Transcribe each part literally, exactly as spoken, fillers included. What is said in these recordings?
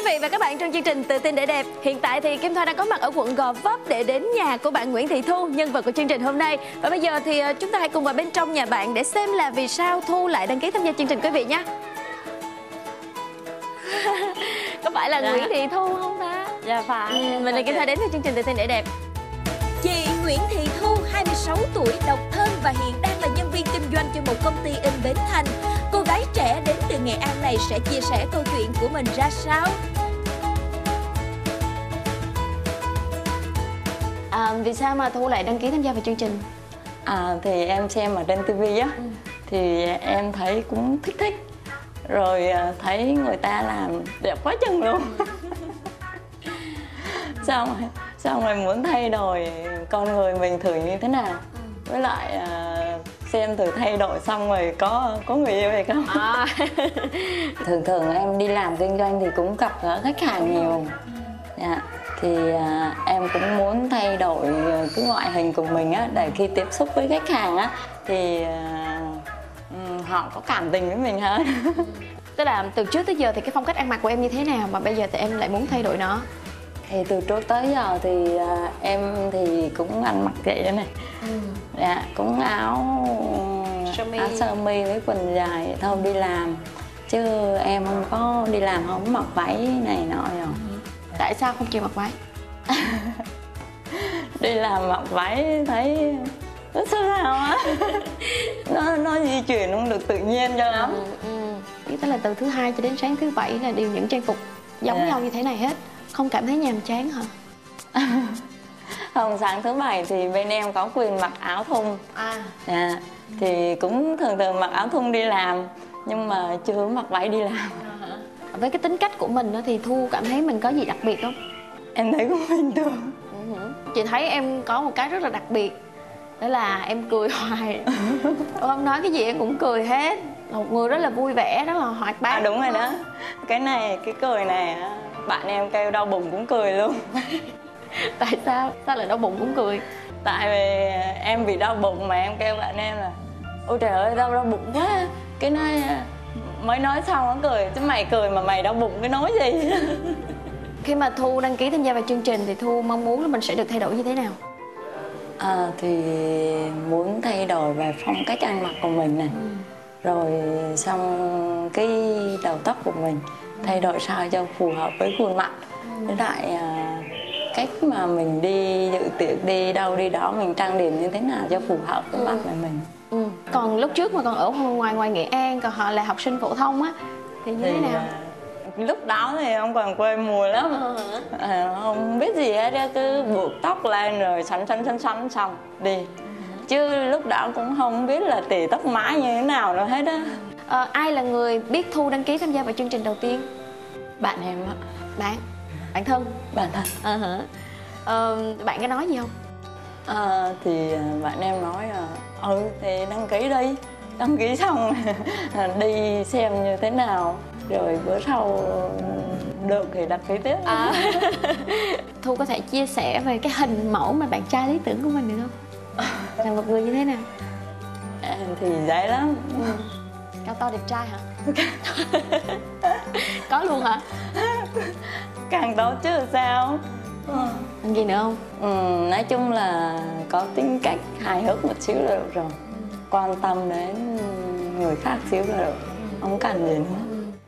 vị và các bạn trong chương trình Tự tin để đẹp. Hiện tại thì Kim Thoa đang có mặt ở quận Gò Vấp để đến nhà của bạn Nguyễn Thị Thu, nhân vật của chương trình hôm nay. Và bây giờ thì chúng ta hãy cùng vào bên trong nhà bạn để xem là vì sao Thu lại đăng ký tham gia chương trình quý vị nhé. Có phải là dạ. Nguyễn Thị Thu không ta? Dạ phải. Ừ, mình là Kim Thoa đến với chương trình Tự tin để đẹp. Chị Nguyễn Thị Thu, hai mươi sáu tuổi, độc thân và hiện đang là nhân viên kinh doanh cho một công ty in Bến Thành. Cô gái trẻ đến từ Nghệ An này sẽ chia sẻ câu chuyện của mình ra sao? À, vì sao mà Thu lại đăng ký tham gia vào chương trình? À thì em xem ở trên tivi á, ừ. thì em thấy cũng thích thích. Rồi thấy người ta làm đẹp quá chừng luôn. Xong rồi, xong rồi muốn thay đổi con người mình thử như thế nào. Với lại uh, xem thử thay đổi xong rồi có có người yêu hay không. À. Thường thường em đi làm kinh doanh thì cũng gặp gỡ khách hàng nhiều. Dạ. Thì uh, em cũng muốn thay đổi cái ngoại hình của mình á, để khi tiếp xúc với khách hàng á thì uh, họ có cảm tình với mình hơn. Tức là từ trước tới giờ thì cái phong cách ăn mặc của em như thế nào mà bây giờ thì em lại muốn thay đổi nó? Thì từ trước tới giờ thì uh, em thì cũng ăn mặc vậy đó này. Ừ. Dạ, cũng áo sơ mi. Áo sơ mi với quần dài thôi đi làm. Chứ em không có đi làm không mặc váy này nọ rồi. Ừ. Tại sao không chịu mặc váy? Đi làm mặc váy thấy nó sao nào á. nó nó di chuyển không được tự nhiên cho lắm. Ừ, ừ. Tức là từ thứ hai cho đến sáng thứ bảy là đều những trang phục giống yeah. nhau như thế này hết. Không cảm thấy nhàm chán hả? Không, sáng thứ bảy thì bên em có quyền mặc áo thun. À. À, thì cũng thường thường mặc áo thun đi làm, nhưng mà chưa mặc váy đi làm. À, với cái tính cách của mình đó, thì Thu cảm thấy mình có gì đặc biệt không? Em thấy cũng bình thường. Chị thấy em có một cái rất là đặc biệt, đó là em cười hoài. Không nói cái gì em cũng cười hết. Một người rất là vui vẻ, rất là hoạt bát. À đúng rồi đó. Cái này, cái cười này bạn em kêu đau bụng cũng cười luôn. Tại sao? Sao lại đau bụng cũng cười? Tại vì em bị đau bụng mà em kêu bạn em là ôi trời ơi đau đau bụng quá. Cái nói mới nói xong nó cười, chứ mày cười mà mày đau bụng cái nói gì. Khi mà Thu đăng ký tham gia vào chương trình thì Thu mong muốn là mình sẽ được thay đổi như thế nào? À, thì muốn thay đổi về phong cách ăn mặc của mình này. Ừ. Rồi xong cái đầu tóc của mình thay đổi sao cho phù hợp với khuôn mặt. Ừ. Với lại uh, cách mà mình đi dự tiệc đi đâu đi đó mình trang điểm như thế nào cho phù hợp với ừ. mặt của mình. Ừ. Còn lúc trước mà còn ở ngoài ngoài Nghệ An, còn họ là học sinh phổ thông á thì như thì, thế nào? Uh, lúc đó thì ông còn quê mùa lắm. Ừ. À, không biết gì hết, cứ buộc tóc lên rồi xoắn xoắn xoắn xoắn xong đi. Ừ. Chứ lúc đó cũng không biết là tỉa tóc mái như thế nào nữa hết á. À, ai là người biết Thu đăng ký tham gia vào chương trình đầu tiên? Bạn em á. Bạn? Bạn thân? Bạn thân. À, hả? À, bạn có nói gì không? À, thì bạn em nói là ừ thì đăng ký đi. Đăng ký xong đi xem như thế nào. Rồi bữa sau được thì đăng ký tiếp. À. Thu có thể chia sẻ về cái hình mẫu mà bạn trai lý tưởng của mình được không? Là một người như thế nào? À, thì dễ lắm. Ừ. Cao to đẹp trai hả? Có luôn hả? Càng tốt chứ sao? Ừ. Còn gì nữa không? Ừ, nói chung là có tính cách hài hước một xíu là được rồi. Quan tâm đến người khác xíu là được. Không cần gì nữa.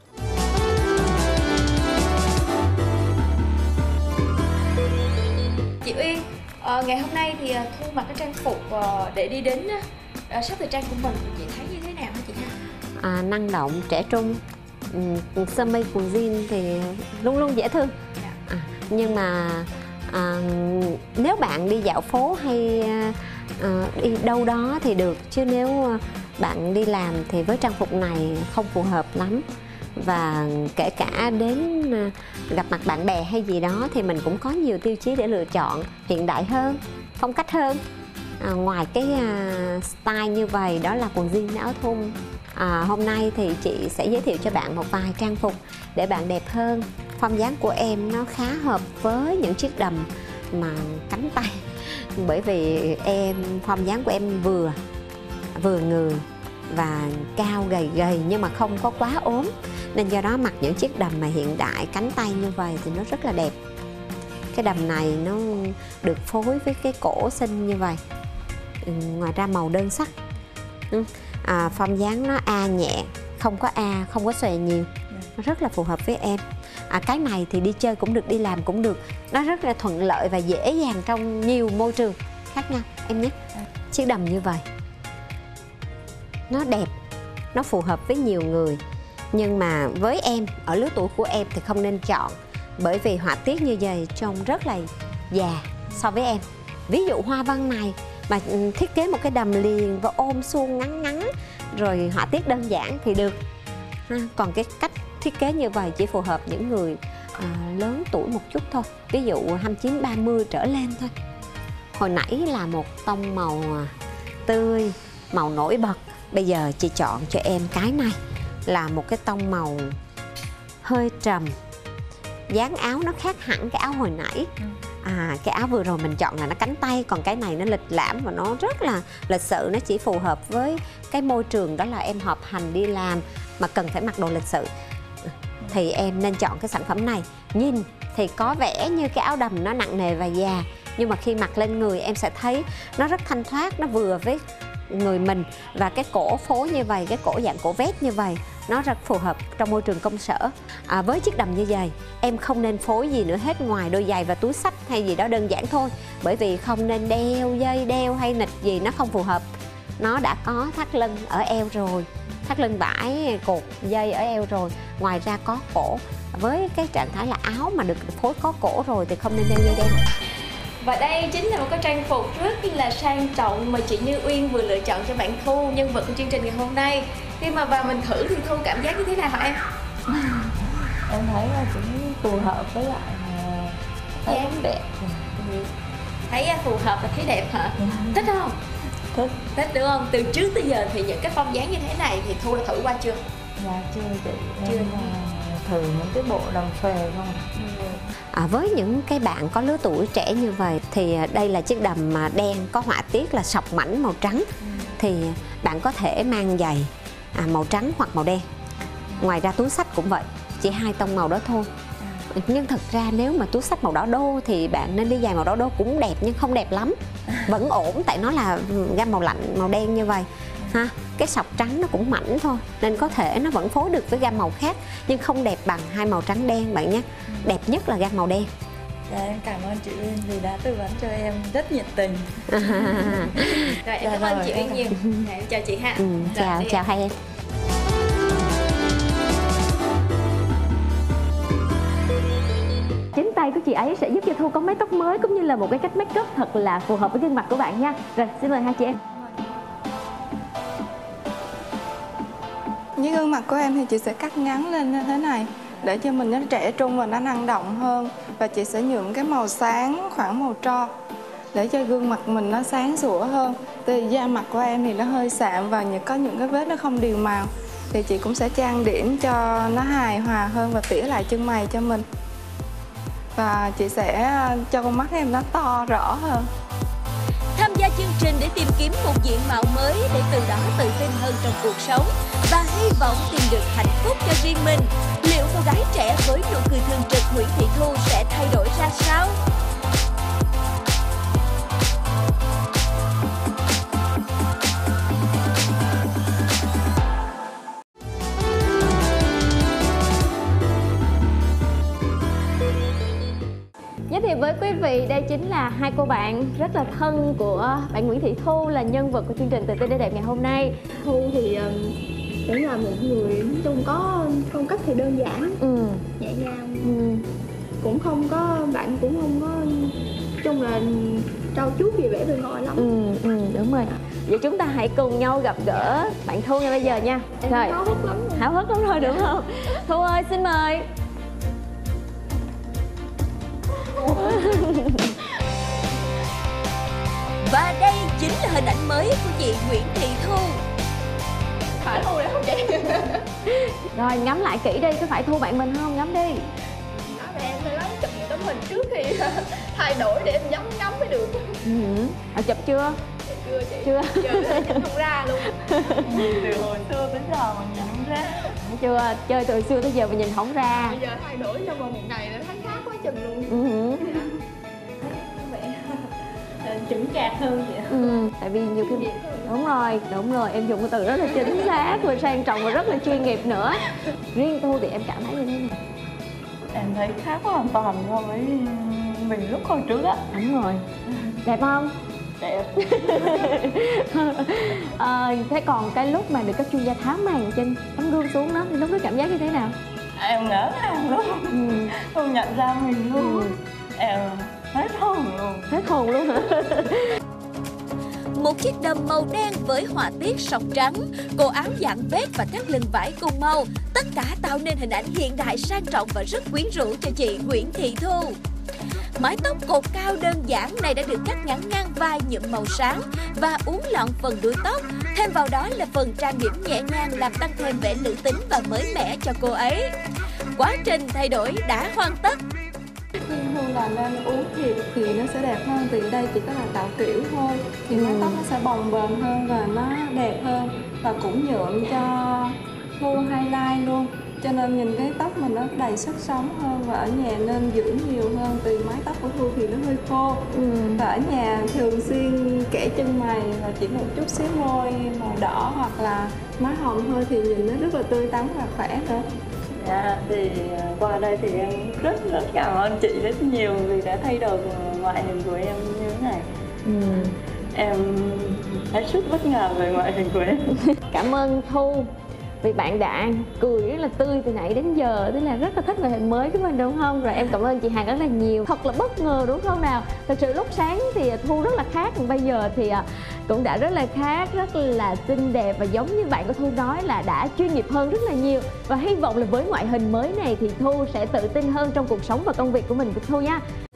Chị Uyên, uh, ngày hôm nay thì uh, Thu mặc cái trang phục uh, để đi đến uh, shop thời trang của mình, chị thấy như thế nào hả chị ha? À, năng động, trẻ trung, um, sơ mi quần jean thì luôn luôn dễ thương. Dạ. À, nhưng mà à, nếu bạn đi dạo phố hay à, đi đâu đó thì được, chứ nếu bạn đi làm thì với trang phục này không phù hợp lắm. Và kể cả đến gặp mặt bạn bè hay gì đó thì mình cũng có nhiều tiêu chí để lựa chọn hiện đại hơn, phong cách hơn. À, ngoài cái uh, style như vậy, đó là quần jean áo thun. À, hôm nay thì chị sẽ giới thiệu cho bạn một vài trang phục để bạn đẹp hơn. Form dáng của em nó khá hợp với những chiếc đầm mà cánh tay, bởi vì em form dáng của em vừa vừa người và cao gầy gầy nhưng mà không có quá ốm, Nên do đó mặc những chiếc đầm mà hiện đại cánh tay như vậy thì nó rất là đẹp. Cái đầm này nó được phối với cái cổ xinh như vậy. Ừ, ngoài ra màu đơn sắc. Ừ. À, form dáng nó A nhẹ, không có A, không có xòe nhiều. Nó rất là phù hợp với em. À, cái này thì đi chơi cũng được, đi làm cũng được. Nó rất là thuận lợi và dễ dàng trong nhiều môi trường khác nhau em nhé. Chiếc đầm như vậy nó đẹp, nó phù hợp với nhiều người. Nhưng mà với em, ở lứa tuổi của em thì không nên chọn. Bởi vì họa tiết như vậy trông rất là già so với em. Ví dụ hoa văn này mà thiết kế một cái đầm liền và ôm suông ngắn ngắn, rồi họa tiết đơn giản thì được ha. Còn cái cách thiết kế như vậy chỉ phù hợp những người à, lớn tuổi một chút thôi. Ví dụ hai mươi chín, ba mươi trở lên thôi. Hồi nãy là một tông màu tươi, màu nổi bật. Bây giờ chị chọn cho em cái này là một cái tông màu hơi trầm. Dáng áo nó khác hẳn cái áo hồi nãy. À, cái áo vừa rồi mình chọn là nó cánh tay, còn cái này nó lịch lãm và nó rất là lịch sự. Nó chỉ phù hợp với cái môi trường đó là em họp hành đi làm mà cần phải mặc đồ lịch sự thì em nên chọn cái sản phẩm này. Nhìn thì có vẻ như cái áo đầm nó nặng nề và già, nhưng mà khi mặc lên người em sẽ thấy nó rất thanh thoát, nó vừa với người mình. Và cái cổ phối như vậy, cái cổ dạng cổ vét như vậy, nó rất phù hợp trong môi trường công sở. À, với chiếc đầm như vậy em không nên phối gì nữa hết ngoài đôi giày và túi xách hay gì đó đơn giản thôi. Bởi vì không nên đeo dây đeo hay nịt gì, nó không phù hợp. Nó đã có thắt lưng ở eo rồi, thắt lưng vải cột dây ở eo rồi, ngoài ra có cổ. Với cái trạng thái là áo mà được phối có cổ rồi thì không nên đeo dây đeo. Và đây chính là một cái trang phục rất là sang trọng mà chị Như Uyên vừa lựa chọn cho bạn Thu, nhân vật của chương trình ngày hôm nay. Khi mà vào mình thử thì Thu cảm giác như thế nào hả em? Em thấy là cũng phù hợp với lại thấy Dạ. đẹp. Thấy phù hợp và thấy đẹp hả? Ừ. Thích không? Thích. Thích đúng không? Từ trước tới giờ thì những cái form dáng như thế này thì Thu đã thử qua chưa? Dạ chưa chị. Chưa. Em thử những cái bộ đầm xòe không. À, với những cái bạn có lứa tuổi trẻ như vậy thì đây là chiếc đầm mà đen có họa tiết là sọc mảnh màu trắng. Ừ. Thì bạn có thể mang giày à, màu trắng hoặc màu đen. Ngoài ra túi xách cũng vậy, chỉ hai tông màu đó thôi. Nhưng thật ra nếu mà túi xách màu đỏ đô thì bạn nên đi giày màu đỏ đô cũng đẹp, nhưng không đẹp lắm. Vẫn ổn tại nó là gam màu lạnh màu đen như vậy ha. Cái sọc trắng nó cũng mảnh thôi, nên có thể nó vẫn phối được với gam màu khác, nhưng không đẹp bằng hai màu trắng đen bạn nhé. Đẹp nhất là gam màu đen. Dạ, em cảm ơn chị Uyên vì đã tư vấn cho em rất nhiệt tình. Rồi em Dạ cảm ơn rồi, chị em Uyên nhiều. Dạ, em chào chị ha. Ừ, Rồi, chào, đi chào hai em. Chính tay của chị ấy sẽ giúp cho Thu có mái tóc mới cũng như là một cái cách make up thật là phù hợp với gương mặt của bạn nha. Rồi, xin mời hai chị em. Với gương mặt của em thì chị sẽ cắt ngắn lên như thế này để cho mình nó trẻ trung và nó năng động hơn. Và chị sẽ nhuộm cái màu sáng khoảng màu tro để cho gương mặt mình nó sáng sủa hơn. Thì da mặt của em thì nó hơi sạm và có những cái vết nó không đều màu, thì chị cũng sẽ trang điểm cho nó hài hòa hơn và tỉa lại chân mày cho mình. Và chị sẽ cho con mắt em nó to rõ hơn. Tham gia chương trình để tìm kiếm một diện mạo mới để từ đó tự tin hơn trong cuộc sống và hy vọng tìm được hạnh phúc cho riêng mình. Liệu cô gái trẻ với nụ cười thường trực Nguyễn Thị Thu sẽ thay đổi ra sao? Giới thiệu với quý vị, đây chính là hai cô bạn rất là thân của bạn Nguyễn Thị Thu, là nhân vật của chương trình Tự tin để đẹp ngày hôm nay. Thu thì um, cũng là một người nói chung có phong cách thì đơn giản, Ừ. nhẹ nhàng, Ừ. cũng không có, bạn cũng không có chung là trau chuốt gì vẻ bề ngoài lắm. Ừ, ừ, đúng rồi. Vậy chúng ta hãy cùng nhau gặp gỡ bạn Thu ngay bây giờ nha. Em Rồi, háo hức lắm rồi. háo hức lắm rồi đúng không? Thu ơi, xin mời. Và đây chính là hình ảnh mới của chị Nguyễn Thị Thu. Phải Thu đấy không chị? Rồi, ngắm lại kỹ đi, có phải Thu bạn mình không? Ngắm đi. Nói về em phải lấy chụp một tấm hình trước khi thay đổi để em nhắm ngắm mới được. Ừ. À, chụp chưa? Chưa chị? Chưa. Giờ nhìn không ra luôn. Từ hồi xưa tới giờ mà nhìn không ra. chưa? Chơi từ xưa tới giờ mà nhìn không ra. Bây giờ thay đổi trong vòng một ngày là thấy khác quá chừng luôn. Ừ. Chững chạc hơn vậy. Ừ, tại vì nhiều khi đúng rồi, đúng rồi, em dùng cái từ rất là chính xác và sang trọng và rất là chuyên nghiệp nữa. Riêng Thu thì em cảm thấy như thế nào? Em thấy khác hoàn toàn so với mình lúc hồi trước á. Đúng rồi. Đẹp không? Đẹp. À, thế còn cái lúc mà được các chuyên gia tháo màn trên tấm gương xuống đó thì lúc đó cảm giác như thế nào? Em ngỡ ngàng luôn. Ừ. Không nhận ra mình luôn. Ừ. Em hết hồn luôn. Hết hồn luôn hả? Một chiếc đầm màu đen với họa tiết sọc trắng, cổ áo dạng vest và thắt lưng vải cùng màu, tất cả tạo nên hình ảnh hiện đại sang trọng và rất quyến rũ cho chị Nguyễn Thị Thu. Mái tóc cột cao đơn giản này đã được cắt ngắn ngang vai nhuộm màu sáng và uốn lọn phần đuôi tóc. Thêm vào đó là phần trang điểm nhẹ nhàng làm tăng thêm vẻ nữ tính và mới mẻ cho cô ấy. Quá trình thay đổi đã hoàn tất. Khuyên Thu là nên uống thiệp thì nó sẽ đẹp hơn, vì ở đây chỉ có là tạo kiểu thôi. Thì mái tóc nó sẽ bồng bềnh hơn và nó đẹp hơn. Và cũng nhuộm cho Thu highlight luôn. Cho nên nhìn cái tóc mình nó đầy sức sống hơn. Và ở nhà nên dưỡng nhiều hơn, vì mái tóc của Thu thì nó hơi khô. Ừ. Và ở nhà thường xuyên kẻ chân mày và chỉ một chút xíu môi màu đỏ hoặc là má hồng thôi thì nhìn nó rất là tươi tắn và khỏe nữa. Dạ, thì qua đây thì em rất rất cảm ơn chị rất nhiều vì đã thay đổi ngoại hình của em như thế này. Ừ. Em hết sức bất ngờ về ngoại hình của em. Cảm ơn Thu vì bạn đã cười rất là tươi từ nãy đến giờ, tức là rất là thích ngoại hình mới của mình đúng không? Rồi em cảm ơn chị Hằng rất là nhiều, thật là bất ngờ đúng không nào? Thật sự lúc sáng thì Thu rất là khác, còn bây giờ thì cũng đã rất là khác, rất là xinh đẹp và giống như bạn của Thu nói là đã chuyên nghiệp hơn rất là nhiều. Và hy vọng là với ngoại hình mới này thì Thu sẽ tự tin hơn trong cuộc sống và công việc của mình của Thu nha.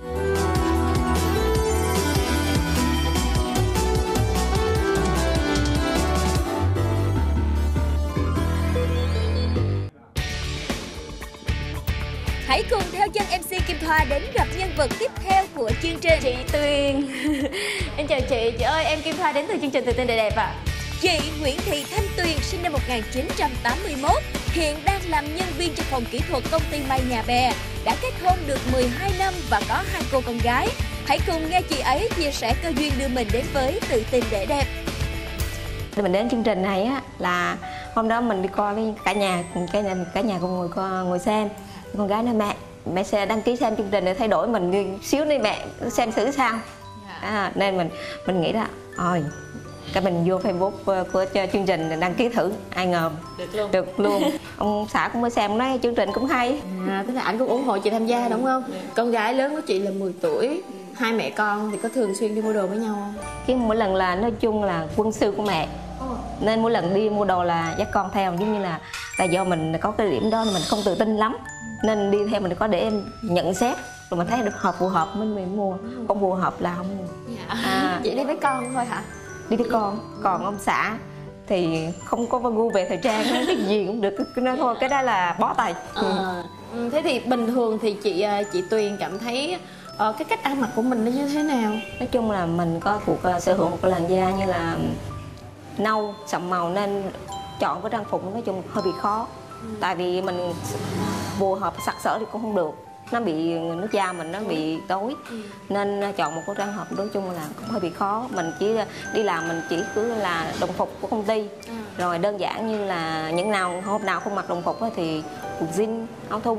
Hãy cùng theo chân em xê Kim Thoa đến gặp nhân vật tiếp theo của chương trình. Chị Tuyền. Em chào chị, chị ơi em Kim Thoa đến từ chương trình Tự Tin Đẹp Đẹp ạ. À. Chị Nguyễn Thị Thanh Tuyền sinh năm một nghìn chín trăm tám mươi mốt, hiện đang làm nhân viên cho phòng kỹ thuật công ty may Nhà Bè, đã kết hôn được mười hai năm và có hai cô con gái. Hãy cùng nghe chị ấy chia sẻ cơ duyên đưa mình đến với Tự Tin Để Đẹp. Mình đến chương trình này á là hôm đó mình đi coi với cả nhà, cả nhà cả nhà cùng ngồi ngồi xem. Con gái nói mẹ, mẹ sẽ đăng ký xem chương trình để thay đổi mình xíu đi mẹ, xem thử sao. À, nên mình mình nghĩ là rồi cái mình vô Facebook của, của chương trình đăng ký thử, ai ngờ được luôn. Được luôn. Ông xã cũng mới xem nói chương trình cũng hay. À, tức là ảnh cũng ủng hộ chị tham gia đúng không? Được. Con gái lớn của chị là mười tuổi, hai mẹ con thì có thường xuyên đi mua đồ với nhau không? Cái mỗi lần là nói chung là quân sư của mẹ. Nên mỗi lần đi mua đồ là dắt con theo, giống như là là do mình có cái điểm đó mình không tự tin lắm, nên đi theo mình có để em nhận xét rồi mình thấy được hợp phù hợp mình mới mua, không phù hợp là không mua. Dạ. À, chị đi với con thôi hả? Đi với con, còn ông xã thì không có gu về thời trang, cái gì cũng được, cứ nói thôi cái đó là bó tay. À, thế thì bình thường thì chị chị Tuyền cảm thấy uh, cái cách ăn mặc của mình nó như thế nào? Nói chung là mình có thuộc uh, sở hữu một cái làn da như là nâu sậm màu, nên chọn cái trang phục nói chung hơi bị khó. Ừ. Tại vì mình phù hợp sặc sỡ thì cũng không được, nó bị nước da mình nó bị tối. Ừ. Nên chọn một cái trang phục nói chung là cũng hơi bị khó. Mình chỉ đi làm mình chỉ cứ là đồng phục của công ty. Ừ. Rồi đơn giản như là những nào hôm nào không mặc đồng phục thì quần jean, áo thun.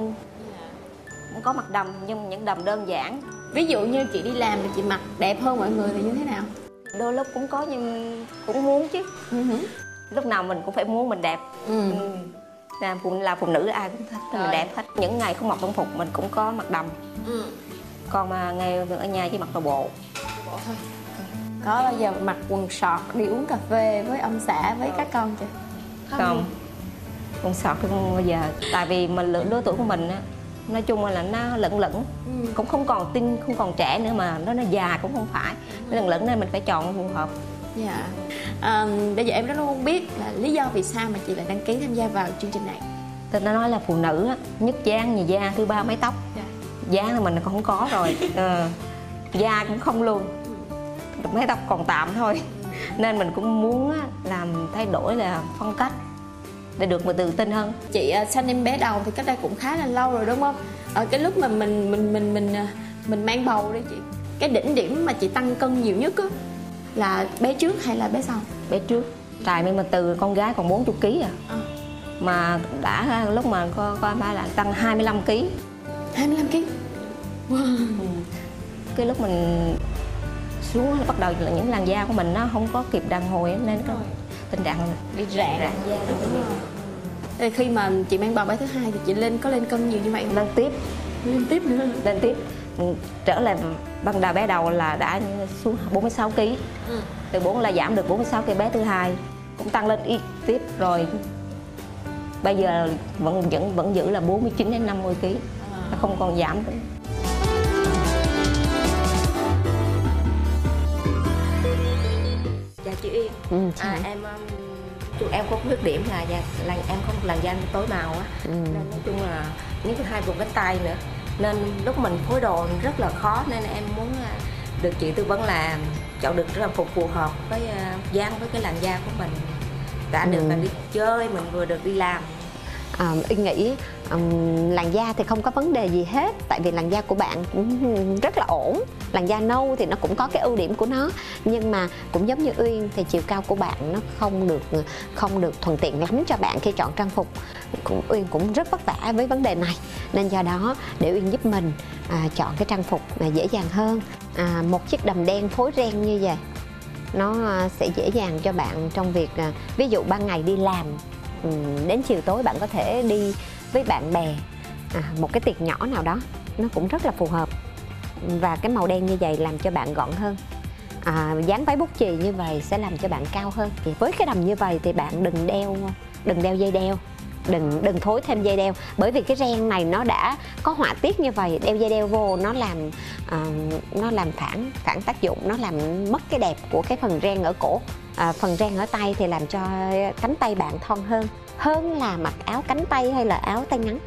Cũng có mặc đầm nhưng những đầm đơn giản. Ví dụ như chị đi làm thì chị mặc đẹp hơn mọi người thì như thế nào? Đôi lúc cũng có nhưng cũng muốn chứ. Uh-huh. Lúc nào mình cũng phải muốn mình đẹp. Ừ. Ừ. Là phụ, là phụ nữ ai cũng thích mình đẹp hết. Những ngày không mặc đồng phục mình cũng có mặc đầm. Ừ. Còn mà ngày ở nhà chỉ mặc đồ bộ. Bộ thôi. Có bao giờ mặc quần sọt đi uống cà phê với ông xã với các con chưa? Không. Không. Quần sọt thì không bao giờ. Tại vì mình lựa lứa tuổi của mình á, nói chung là nó lẫn lẫn. Ừ. Cũng không còn tinh, không còn trẻ nữa mà nó nó già cũng không phải. Nó lẫn lẫn nên mình phải chọn phù hợp. Dạ. À, bây giờ em rất muốn biết là lý do vì sao mà chị lại đăng ký tham gia vào chương trình này. Tôi đã nói là phụ nữ á, nhất dáng nhì da, thứ ba mái tóc. Dạ. Dáng thì mình còn không có rồi. À, da cũng không luôn. Ừ. Mái tóc còn tạm thôi. Ừ. Nên mình cũng muốn á, làm thay đổi là phong cách. để được mà tự tin hơn. Chị uh, sanh em bé đầu thì cách đây cũng khá là lâu rồi đúng không? Ở cái lúc mà mình mình mình mình mình mang bầu đi chị, cái đỉnh điểm mà chị tăng cân nhiều nhất á là bé trước hay là bé sau? Bé trước. Tại vì mà từ con gái còn bốn mươi ký à. à. Mà đã lúc mà có có ba là tăng hai mươi lăm ký. hai mươi lăm ký. Wow. Ừ. Cái lúc mình xuống bắt đầu là những làn da của mình nó không có kịp đàn hồi nên có tình trạng bị rạn rạn da. Thì khi mà chị mang bầu bé thứ hai thì chị lên có lên cân nhiều như vậy không? Lên tiếp. Lên tiếp nữa. Lên tiếp. Trở lại ban đầu bé đầu là đã xuống bốn mươi sáu ký. Ừ. Từ bốn là giảm được bốn mươi sáu ký, bé thứ hai cũng tăng lên ít tiếp rồi. Bây giờ vẫn vẫn vẫn giữ là bốn mươi chín đến năm mươi ký. Nó không còn giảm nữa. Chào chị Uyên. Ừ, à, em um, em có khuyết điểm là da, làn em có một làn da tối màu á. Ừ. Nên nói chung là những cái hai vùng cánh tay nữa. Nên lúc mình phối đồ rất là khó nên em muốn được chị tư vấn là chọn được trang phục phù hợp với uh, dáng với cái làn da của mình. Đã được ừ. là đi chơi mình vừa được đi làm. À, Uyên nghĩ um, làn da thì không có vấn đề gì hết, tại vì làn da của bạn cũng rất là ổn. Làn da nâu thì nó cũng có cái ưu điểm của nó, nhưng mà cũng giống như Uyên thì chiều cao của bạn nó không được không được thuận tiện lắm cho bạn khi chọn trang phục. Cũng, Uyên cũng rất vất vả với vấn đề này, nên do đó để Uyên giúp mình à, chọn cái trang phục mà dễ dàng hơn. À, một chiếc đầm đen phối ren như vậy nó sẽ dễ dàng cho bạn trong việc à, ví dụ ban ngày đi làm, đến chiều tối bạn có thể đi với bạn bè à, một cái tiệc nhỏ nào đó, nó cũng rất là phù hợp. Và cái màu đen như vậy làm cho bạn gọn hơn. À, dáng váy bút chì như vậy sẽ làm cho bạn cao hơn. Thì với cái đầm như vậy thì bạn đừng đeo đừng đeo dây đeo, đừng đừng phối thêm dây đeo, bởi vì cái ren này nó đã có họa tiết như vậy, đeo dây đeo vô nó làm à, nó làm phản phản tác dụng, nó làm mất cái đẹp của cái phần ren ở cổ. À, phần ren ở tay thì làm cho cánh tay bạn thon hơn hơn là mặc áo cánh tay hay là áo tay ngắn.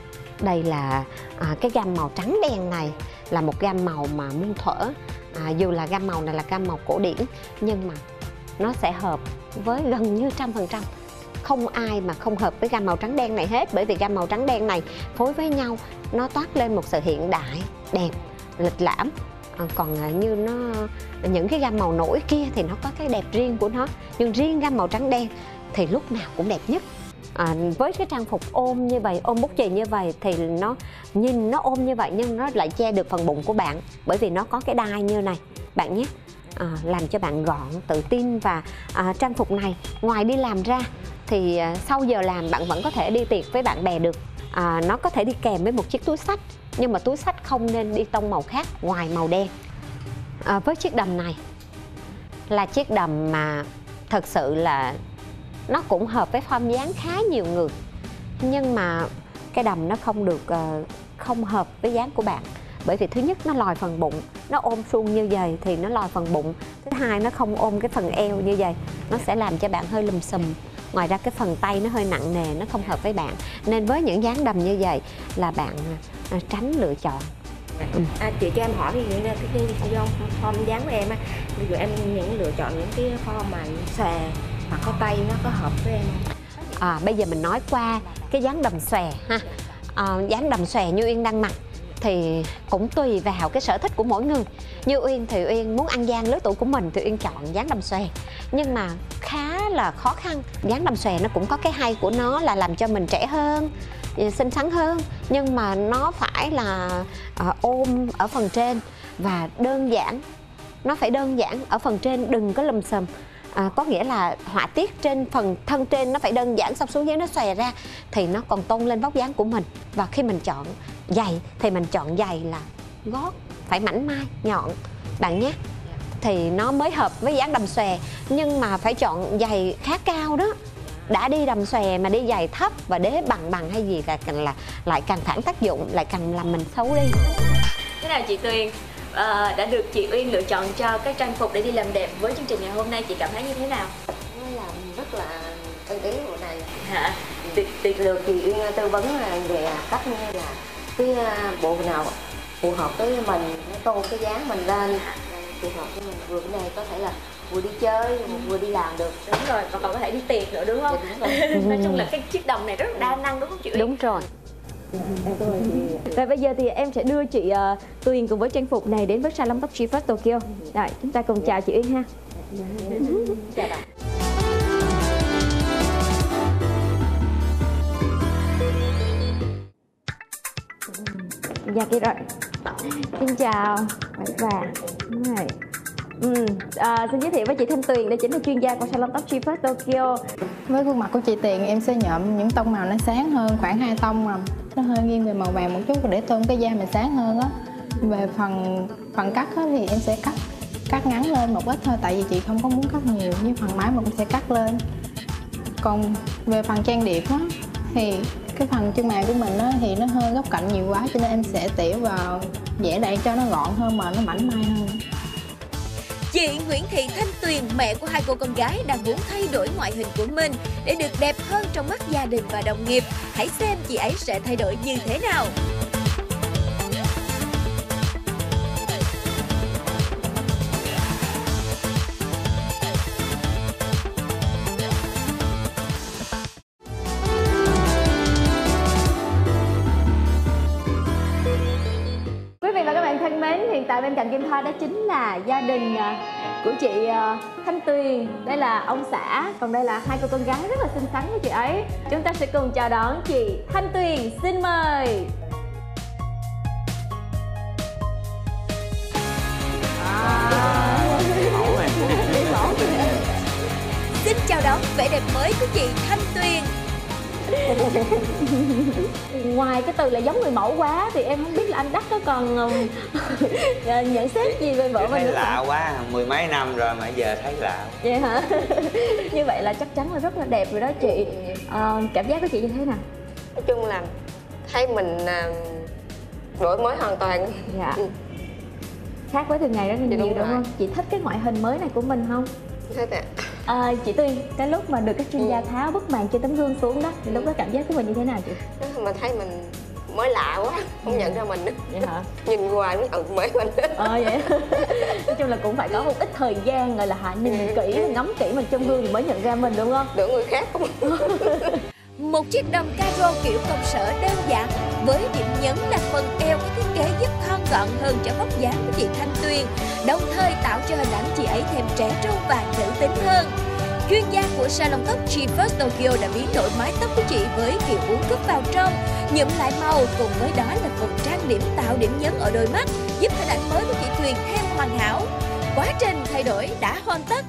Đây là à, cái gam màu trắng đen này là một gam màu mà muôn thuở. À, dù là gam màu này là gam màu cổ điển, nhưng mà nó sẽ hợp với gần như trăm phần trăm. Không ai mà không hợp với gam màu trắng đen này hết, bởi vì gam màu trắng đen này phối với nhau nó toát lên một sự hiện đại, đẹp, lịch lãm. À, còn như nó những cái gam màu nổi kia thì nó có cái đẹp riêng của nó, nhưng riêng gam màu trắng đen thì lúc nào cũng đẹp nhất. À, với cái trang phục ôm như vậy, ôm bút chì như vậy thì nó nhìn nó ôm như vậy nhưng nó lại che được phần bụng của bạn, bởi vì nó có cái đai như này bạn nhé. À, làm cho bạn gọn, tự tin. Và à, trang phục này ngoài đi làm ra thì à, sau giờ làm bạn vẫn có thể đi tiệc với bạn bè được. À, nó có thể đi kèm với một chiếc túi xách, nhưng mà túi xách không nên đi tông màu khác ngoài màu đen. À, với chiếc đầm này là chiếc đầm mà thật sự là nó cũng hợp với form dáng khá nhiều người, nhưng mà cái đầm nó không được uh, không hợp với dáng của bạn, bởi vì thứ nhất nó lòi phần bụng, nó ôm suông như vậy thì nó lòi phần bụng. Thứ hai nó không ôm cái phần eo như vậy, nó sẽ làm cho bạn hơi lùm xùm. Ngoài ra cái phần tay nó hơi nặng nề, nó không hợp với bạn. Nên với những dáng đầm như vậy là bạn uh, tránh lựa chọn. Ừ. À, chị cho em hỏi ví dụ như cái cái form dáng của em á, ví dụ em những lựa chọn những cái form mà xòe hoặc có tay nó có hợp với em không? À, bây giờ mình nói qua cái dáng đầm xòe ha. À, dáng đầm xòe như Uyên đang mặc thì cũng tùy vào cái sở thích của mỗi người. Như Uyên thì Uyên muốn ăn gian lứa tuổi của mình thì Uyên chọn dáng đầm xòe, nhưng mà khá là khó khăn. Dáng đầm xòe nó cũng có cái hay của nó là làm cho mình trẻ hơn, xinh xắn hơn, nhưng mà nó phải là à, ôm ở phần trên và đơn giản. Nó phải đơn giản ở phần trên, đừng có lùm xùm. À, có nghĩa là họa tiết trên phần thân trên nó phải đơn giản, xong xuống dưới nó xòe ra thì nó còn tôn lên vóc dáng của mình. Và khi mình chọn giày thì mình chọn giày là gót phải mảnh mai, nhọn bạn nhé, thì nó mới hợp với dáng đầm xòe. Nhưng mà phải chọn giày khá cao đó. Đã đi đầm xòe mà đi giày thấp và đế bằng bằng hay gì là, là lại càng phản tác dụng, lại càng làm mình xấu đi. Thế nào chị Tuyền? À, đã được chị Uyên lựa chọn cho các trang phục để đi làm đẹp với chương trình ngày hôm nay, chị cảm thấy như thế nào? Nó làm rất là ưng ý bộ này hả? Tuyệt được chị Uyên tư vấn là về cách như là cái bộ nào phù hợp với mình, nó tô cái dáng mình lên, phù hợp với mình. Vừa cái này có thể là vừa đi chơi vừa đi làm được. Đúng rồi, và còn có thể đi tiệc nữa đúng không? Dạ, đúng rồi. Nói chung là cái chiếc đồng này rất là đa năng đúng không chị Uyên? Đúng rồi. Và bây giờ thì em sẽ đưa chị uh, Tuyền cùng với trang phục này đến với salon tóc G-First Tokyo. Rồi, chúng ta cùng chào chị Uyên ha. Chào bạn. Dạ kia rồi. Xin chào và rồi. Ừ, à, xin giới thiệu với chị Thanh Tuyền, đây chính là chuyên gia của salon tóc G-First Tokyo. Với gương mặt của chị Tuyền, em sẽ nhuộm những tông màu nó sáng hơn, khoảng hai tông mà nó hơi nghiêng về màu vàng một chút để tôn cái da mình sáng hơn á. Về phần phần cắt á, thì em sẽ cắt cắt ngắn lên một ít thôi, tại vì chị không có muốn cắt nhiều, như phần mái mình cũng sẽ cắt lên. Còn về phần trang điểm á, thì cái phần chân mày của mình á, thì nó hơi góc cạnh nhiều quá, cho nên em sẽ tỉa vào vẽ đạn cho nó gọn hơn mà nó mảnh mai hơn. Chị Nguyễn Thị Thanh Tuyền, mẹ của hai cô con gái, đang muốn thay đổi ngoại hình của mình để được đẹp hơn trong mắt gia đình và đồng nghiệp. Hãy xem chị ấy sẽ thay đổi như thế nào. Quý vị và các bạn thân mến, hiện tại bên cạnh Kim Thoa đó chính là gia đình của chị Thanh Tuyền. Đây là ông xã, còn đây là hai cô con gái rất là xinh xắn của chị ấy. Chúng ta sẽ cùng chào đón chị Thanh Tuyền, xin mời. Xin chào đón vẻ đẹp mới của chị Thanh Tuyền. Ngoài cái từ là giống người mẫu quá thì em không biết là anh Đắc có còn uh, nhận xét gì về vợ mình nữa lạ không? quá, mười mấy năm rồi mà giờ thấy lạ. Vậy hả? Như vậy là chắc chắn là rất là đẹp rồi đó chị. Uh, cảm giác của chị như thế nào? Nói chung là thấy mình đổi mới hoàn toàn. Dạ. Khác với thường ngày rất là Dạ, nhiều đúng đúng rồi. không? Chị thích cái ngoại hình mới này của mình không? Thích ạ. À, chị Tuyền, cái lúc mà được các chuyên gia tháo bức màn trên tấm gương xuống đó thì lúc đó cảm giác của mình như thế nào chị? Mà thấy mình mới lạ quá, không nhận ra mình. Vậy hả? Nhìn hoài mới nhận mới mình. Ờ vậy. Nói chung là cũng phải có một ít thời gian gọi là hạ nhìn kỹ, mình ngắm kỹ mình trong gương thì mới nhận ra mình đúng không? Tưởng người khác không. Một chiếc đầm caro kiểu công sở đơn giản với điểm nhấn là phần eo có thiết kế giúp thon gọn hơn cho vóc dáng của chị Thanh Tuyền, đồng thời tạo cho hình ảnh chị ấy thêm trẻ trung và nữ tính hơn. Chuyên gia của salon tóc G-First Tokyo đã biến đổi mái tóc của chị với kiểu uốn cúp vào trong, nhuộm lại màu, cùng với đó là phần trang điểm tạo điểm nhấn ở đôi mắt, giúp hình ảnh mới của chị Tuyền thêm hoàn hảo. Quá trình thay đổi đã hoàn tất.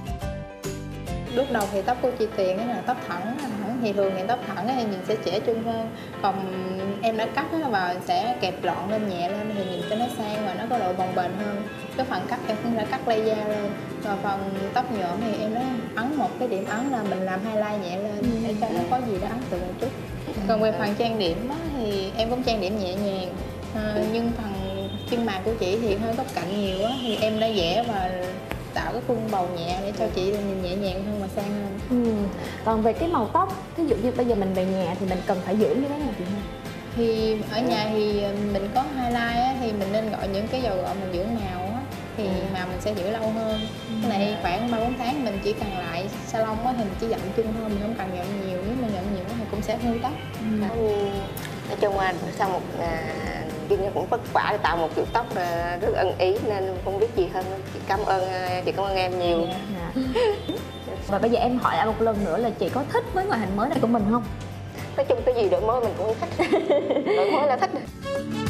Lúc đầu thì tóc của chị Tuyền là tóc thẳng, thì thường thì tóc thẳng thì nhìn sẽ trẻ trung hơn. Còn em đã cắt và sẽ kẹp lọn lên nhẹ lên thì nhìn cho nó sang và nó có độ bồng bềnh hơn. Cái phần cắt em cũng đã cắt lay da lên. Và phần tóc nhuộm thì em đã ấn một cái điểm ấn là mình làm highlight nhẹ lên để cho nó có gì đó ấn tượng một chút. Còn về phần trang điểm đó, thì em cũng trang điểm nhẹ nhàng. À, nhưng phần chân mày của chị thì hơi góc cạnh nhiều á, thì em đã vẽ và tạo cái khuôn bầu nhẹ để cho chị nhìn nhẹ nhàng hơn và sang hơn. Ừ. Còn về cái màu tóc, ví dụ như bây giờ mình về nhà thì mình cần phải giữ như thế nào chị ha? Thì ở nhà thì mình có highlight á, thì mình nên gọi những cái dầu gội mình dưỡng màu á, thì màu mình sẽ giữ lâu hơn. Cái này khoảng ba bốn tháng mình chỉ cần lại salon á, thì mình chỉ dặm chung thôi, mình không cần nhuộm nhiều. Nếu mà nhuộm nhiều thì cũng sẽ hư tóc. Ừ. Nói chung là sau một à, Duyên cũng vất vả để tạo một kiểu tóc là rất ưng ý nên không biết gì hơn. Chị cảm ơn chị cảm ơn em nhiều. Dạ. Và bây giờ em hỏi lại một lần nữa là chị có thích với ngoại hình mới này của mình không? Nói chung cái gì đổi mới mình cũng thích. Đổi mới là thích.